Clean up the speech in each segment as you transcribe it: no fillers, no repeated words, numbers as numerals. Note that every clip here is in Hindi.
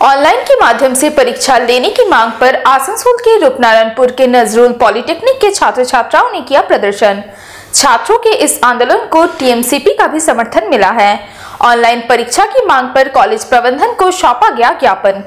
ऑनलाइन के माध्यम से परीक्षा लेने की मांग पर आसनसोल के रूपनारायणपुर के नजरुल पॉलिटेक्निक के छात्र छात्राओं ने किया प्रदर्शन। छात्रों के इस आंदोलन को टीएमसीपी का भी समर्थन मिला है। ऑनलाइन परीक्षा की मांग पर कॉलेज प्रबंधन को सौंपा गया ज्ञापन।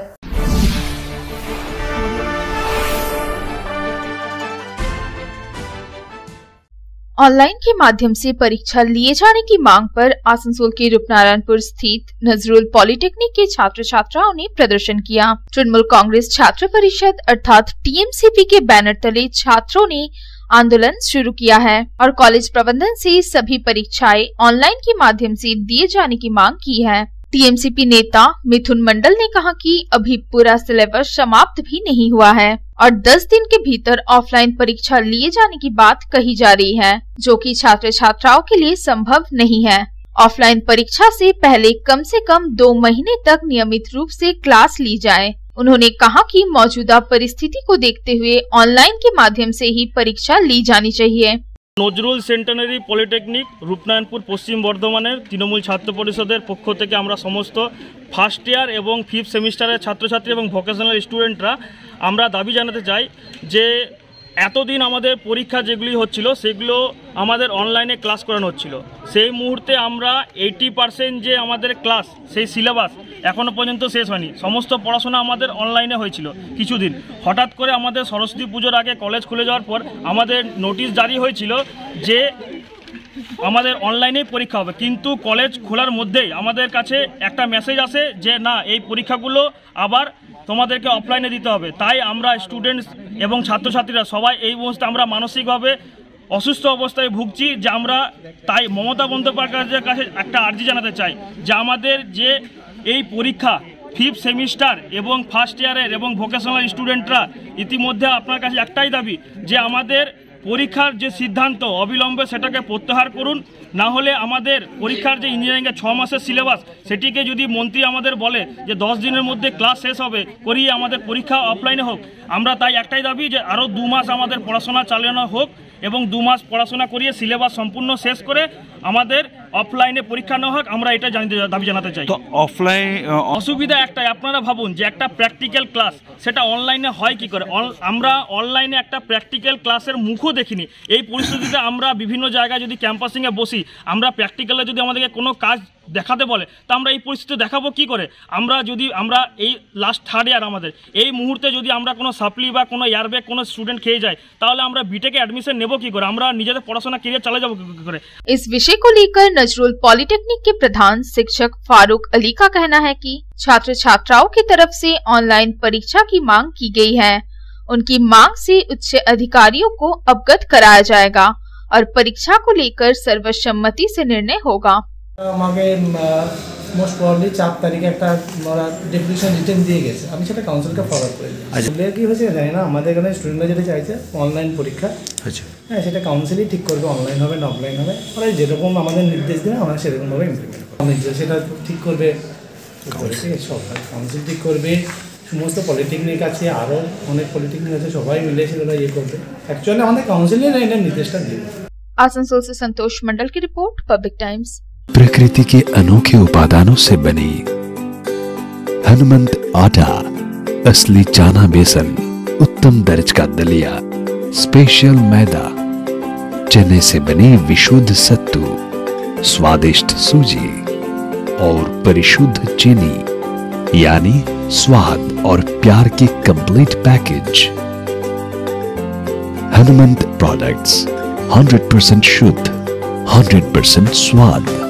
ऑनलाइन के माध्यम से परीक्षा लिए जाने की मांग पर आसनसोल के रूपनारायणपुर स्थित नजरुल पॉलिटेक्निक के छात्र छात्राओं ने प्रदर्शन किया। तृणमूल कांग्रेस छात्र परिषद अर्थात टीएमसीपी के बैनर तले छात्रों ने आंदोलन शुरू किया है और कॉलेज प्रबंधन से सभी परीक्षाएं ऑनलाइन के माध्यम से दिए जाने की मांग की है। टीएमसीपी नेता मिथुन मंडल ने कहा कि अभी पूरा सिलेबस समाप्त भी नहीं हुआ है और 10 दिन के भीतर ऑफलाइन परीक्षा लिए जाने की बात कही जा रही है, जो कि छात्र छात्राओं के लिए संभव नहीं है। ऑफलाइन परीक्षा से पहले कम से कम 2 महीने तक नियमित रूप से क्लास ली जाए। उन्होंने कहा कि मौजूदा परिस्थिति को देखते हुए ऑनलाइन के माध्यम से ही परीक्षा ली जानी चाहिए। नजरुल सेंटेनारी पॉलिटेक्निक रूपनारायणपुर पश्चिम बर्धमानेर तृणमूल छात्र परिषदेर पक्ष थेके आमरा समस्त फार्स्ट ईयर एवं 5th सेमिस्टारेर छात्र छात्री एवं भोकेशनल स्टूडेंटरा आमरा दाबी जानाते चाই जे এতদিন আমাদের পরীক্ষা যেগুলি হচ্ছিল সেগুলো আমাদের অনলাইনে ক্লাস করানো হচ্ছিল। সেই মুহূর্তে আমরা 80% যে আমাদের ক্লাস সেই সিলেবাস এখনো পর্যন্ত শেষ হয়নি। সমস্ত পড়াশোনা আমাদের অনলাইনে হয়েছিল কিছুদিন। হঠাৎ করে আমাদের সরস্বতী পুজোর আগে কলেজ খুলে যাওয়ার পর আমাদের নোটিশ জারি হয়েছিল যে আমাদের অনলাইনেই পরীক্ষা হবে, কিন্তু কলেজ খোলার মধ্যেই আমাদের কাছে একটা মেসেজ আসে যে না, এই পরীক্ষাগুলো আবার তোমাদেরকে অফলাইনে দিতে হবে। তাই আমরা স্টুডেন্টস এবং ছাত্রছাত্রীরা সবাই এই অবস্থা আমরা মানসিকভাবে অসুস্থ অবস্থায় ভুগছি, যে আমরা তাই মমতা বন্দ্যোপাধ্যায়ের কাছে একটা আর্জি জানাতে চাই যে আমাদের যে এই পরীক্ষা 5th সেমিস্টার এবং ফার্স্ট ইয়ারের এবং ভোকেশনাল স্টুডেন্টরা ইতিমধ্যে আপনার কাছে একটাই দাবি যে আমাদের পরীক্ষার যে সিদ্ধান্ত অবিলম্বে সেটাকে প্রত্যাহার করুন। না হলে আমাদের পরীক্ষার যে ইঞ্জিনিয়ারিংয়ের 6 মাসের সিলেবাস সেটিকে যদি মন্ত্রী আমাদের বলে যে 10 দিনের মধ্যে ক্লাস শেষ হবে, করিয়ে আমাদের পরীক্ষা অফলাইনে হোক, আমরা তাই একটাই দাবি যে আরও 2 মাস আমাদের পড়াশোনা চালানো হোক এবং 2 মাস পড়াশোনা করিয়ে সিলেবাস সম্পূর্ণ শেষ করে আমাদের অফলাইনে পরীক্ষা নেওয়া হোক, আমরা এটা দাবি জানাতে চাই। তো অফলাইন অসুবিধা একটাই, আপনারা ভাবুন যে একটা প্র্যাকটিক্যাল ক্লাস সেটা অনলাইনে হয় কি করে। আমরা অনলাইনে একটা প্র্যাকটিক্যাল ক্লাসের মুখও দেখিনি। এই পরিস্থিতিতে আমরা বিভিন্ন জায়গায় যদি ক্যাম্পাসিংয়ে বসি, আমরা প্র্যাকটিক্যালে যদি আমাদেরকে কোনো কাজ দেখাতে বলে তা আমরা এই পরিস্থিতি দেখাবো কি করে। আমরা এই লাস্ট 3rd ইয়ার আমাদের এই মুহূর্তে যদি আমরা কোনো সাপ্লি বা কোনো এয়ারব্যাগ কোনো স্টুডেंट খেয়ে যায় তাহলে আমরা বিটেকে এডমিশন নেব কি করে, আমরা নিজেদের পড়াশোনা ক্যারিয়ার চালিয়ে যাব কি করে। इस विषय को लेकर नजरुल पॉलिटेक्निक के प्रधान शिक्षक फारूक अली का कहना है कि छात्र छात्राओं की तरफ से ऑनलाइन परीक्षा की मांग की गई है। उनकी मांग से उच्च अधिकारियों को अवगत कराया जाएगा और परीक्षा को लेकर सर्वसम्मति से निर्णय होगा। আমাকে মোস্ট প্রবাবলি 4 তারিখে একটা ডেপুটেশন রিটেন দিয়ে গেছে, আমি সেটা কাউন্সিলকে ফরওয়ার্ড করে দিই। আসলে কি হয়েছে জানি না, আমাদের এখানে স্টুডেন্টরা যেটা চাইছে অনলাইন পরীক্ষা, আচ্ছা হ্যাঁ সেটা কাউন্সিলই ঠিক করবে অনলাইন হবে না অফলাইন হবে, ওরা যেরকম আমাদের নির্দেশ দেবে আমরা সেরকমভাবে ইমপ্লিমেন্ট করব। সেটা ঠিক করবে সরকার, কাউন্সিল ঠিক করবে। সমস্ত পলিটেকনিক আছে, আরও অনেক পলিটেকনিক আছে, সবাই মিলে সেটা ইয়ে করবে। অ্যাকচুয়ালি আমাদের কাউন্সিলই না এটা নির্দেশটা দেবে। आसनसोल से संतोष मंडल की रिपोर्ट, पब्लिक टाइम्स। प्रकृति के अनोखे उपादानों से बनी हनुमंत आटा, असली चाना बेसन, उत्तम दर्ज का दलिया, स्पेशल मैदा, चने से बनी विशुद्ध सत्तू, स्वादिष्ट सूजी और परिशुद्ध चीनी, यानी स्वाद और प्यार के कंप्लीट पैकेज। हनुमंत प्रोडक्ट्स 100% शुद्ध, 100% स्वाद।